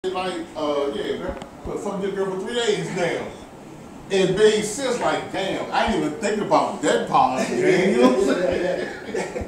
like, yeah, put fuck your girl for 3 days now. It made sense, like, damn, I didn't even think about that part. You know what I'm saying?